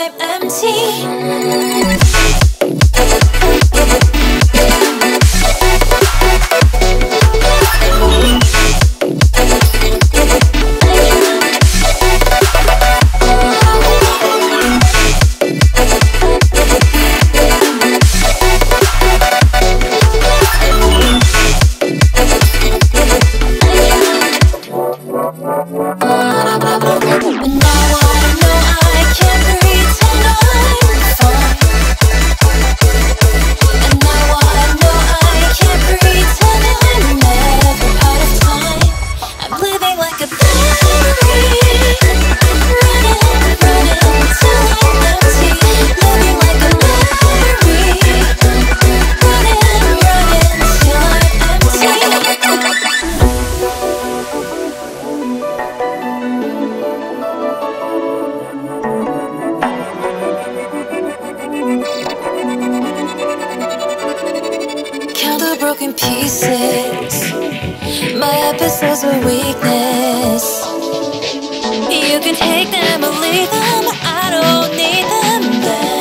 I'm empty. Broken pieces, my episodes of weakness. You can take them or leave them, I don't need them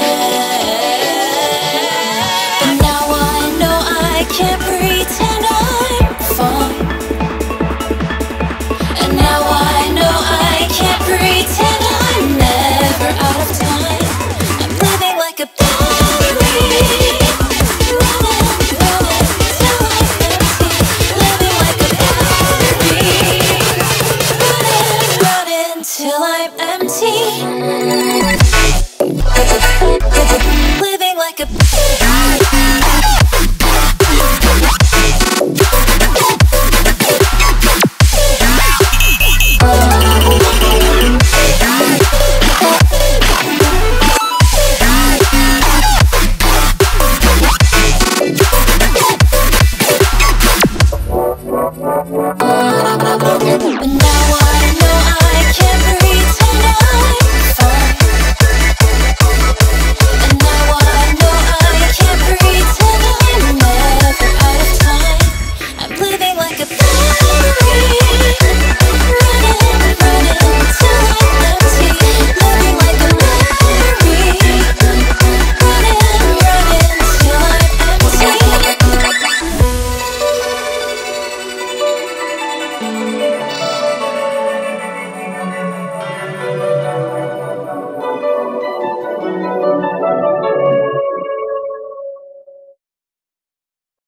back. But now I know I can't pretend I'm fine. And now I know I can't pretend I'm never out of time. I'm living like a battery. Till I'm empty. Living like a